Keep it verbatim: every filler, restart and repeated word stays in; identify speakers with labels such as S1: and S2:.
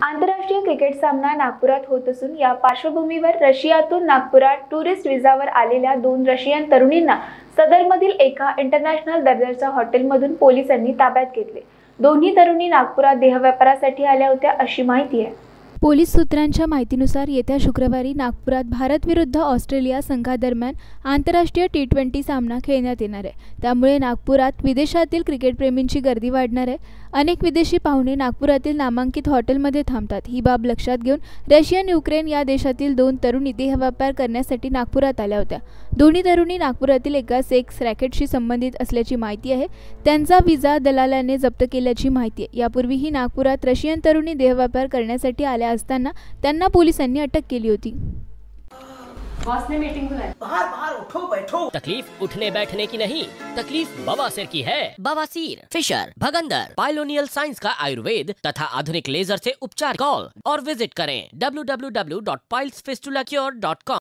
S1: आंतरराष्ट्रीय क्रिकेट सामना नागपुरात होत असून या पार्श्वभूमीवर रशियातून नागपुरात टुरिस्ट व्हिसावर आलेल्या दोन रशियन तरुणींना सदरमधील एका इंटरनॅशनल दर्जाच्या हॉटेलमधून पोलिसांनी ताब्यात घेतले। दोन्ही तरुणी नागपुरात देहव्यापारासाठी आल्या होत्या अशी माहिती आहे।
S2: पोलीस सूत्रांच्या माहितीनुसार येत्या शुक्रवारी नागपुरात भारत विरुद्ध ऑस्ट्रेलिया संघादरम्यान आंतरराष्ट्रीय टी ट्वेंटी सामना खेळण्यात येणार आहे। त्यामुळे नागपुरात विदेशातील क्रिकेटप्रेमींची गर्दी वाढणार आहे। अनेक विदेशी पाहुणे नागपुरातील नामांकित हॉटेलमध्ये थांबतात। ही बाब लक्षात घेऊन रशियन युक्रेन या देशातील दोन तरुणी देहव्यापार करण्यासाठी नागपुरात आल्या होत्या। दोन्ही तरुणी नागपुरातील एका सेक्स रॅकेटशी संबंधित असल्याची माहिती आहे। त्यांचा व्हिसा दलालाने जप्त केल्याची माहिती आहे। यापूर्वीही नागपुरात रशियन तरुणी देहव्यापार करण्यासाठी आल्या असताना त्यांना पोलिसांनी अटक केली होती।
S3: बॉस ने मीटिंग बुलाई।
S4: बाहर बाहर उठो बैठो।
S5: तकलीफ उठने बैठने की नहीं, तकलीफ बवासीर की है। बवासीर, फिशर, भगंदर, पाइलोनियल साइंस का आयुर्वेद तथा आधुनिक लेजर से उपचार। कॉल और विजिट करें W W W dot piles fistula cure dot com.